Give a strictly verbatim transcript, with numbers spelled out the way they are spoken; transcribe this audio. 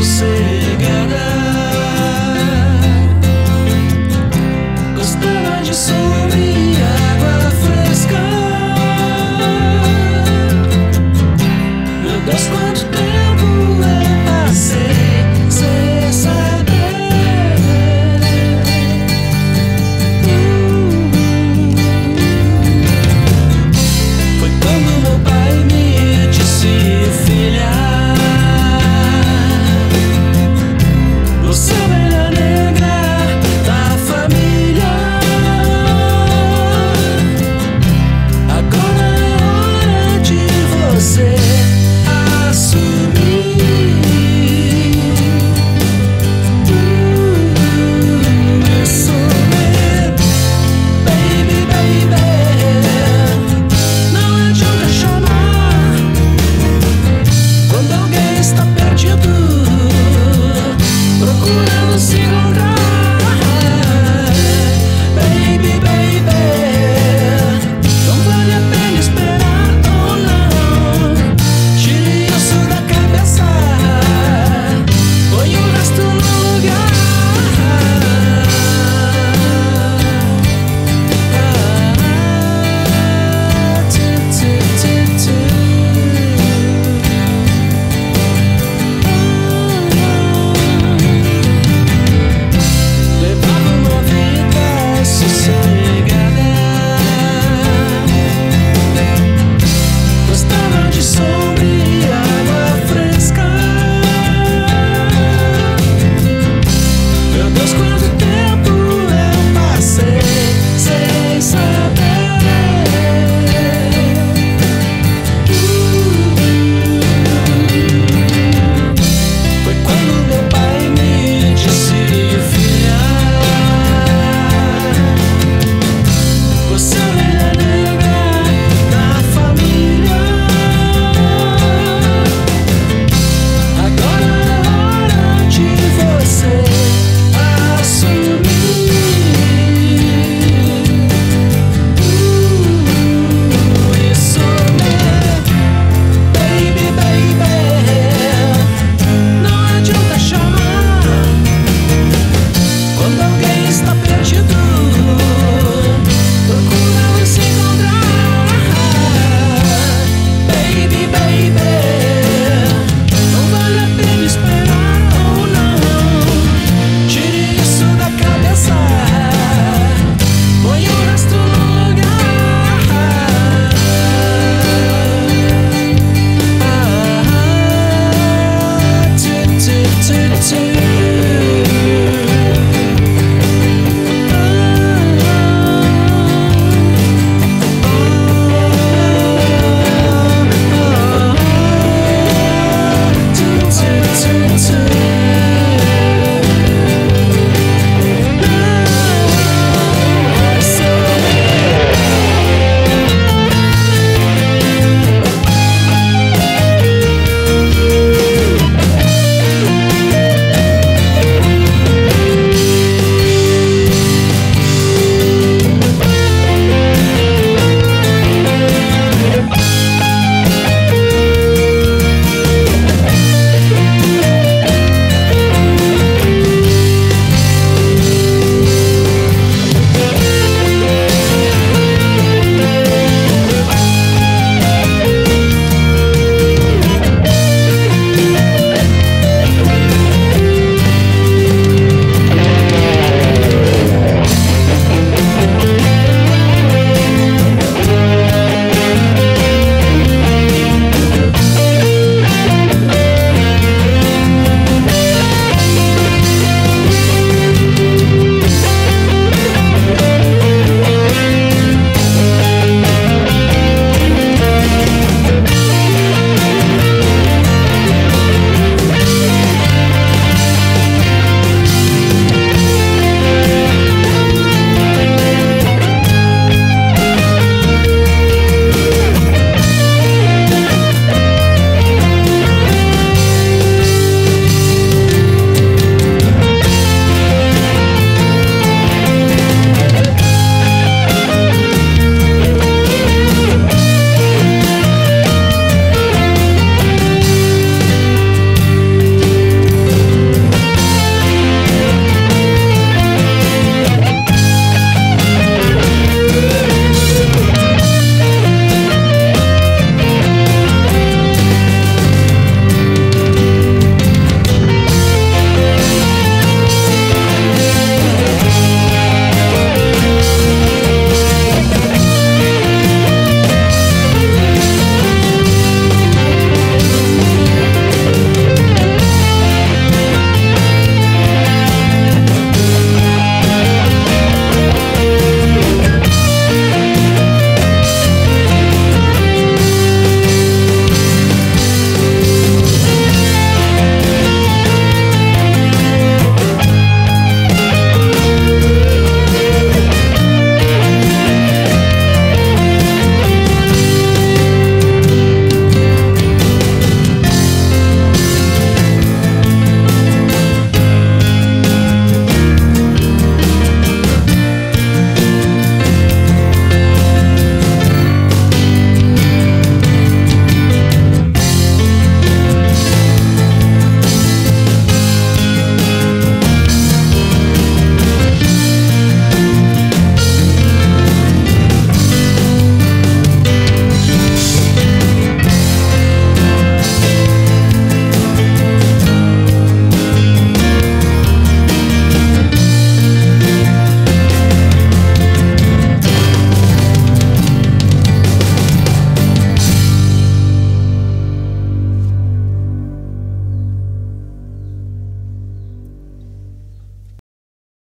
sossegada. Gostava de sombra e água fresca. Meu Deus, quanto tempo eu passei sem saber. Foi quando meu pai me disse: filha, você é a ovelha negra da família. Agora é hora de você assumir. Uh, isso mesmo, baby, baby. Não adianta chamar quando alguém está perdido, procurando se encontrar. Baby, baby, não vale a pena esperar, oh não. Tire isso da cabeça, põe o resto no lugar. Tu, tu, tu, tu. Levava uma vida sossegada. Gostava de sombra e água fresca. Meu Deus, quanto tempo eu passei sem saber. Foi quando meu pai me disse: filha, você é a ovelha negra da família. Agora é hora de você assumir. Uh, isso mesmo, baby, baby. Não adianta chamar quando alguém está perdido, procurando se encontrar. Baby, baby, não vale a pena esperar, oh não. Tire isso da cabeça, põe o resto no lugar. Ah, tu, tu, tu, tu.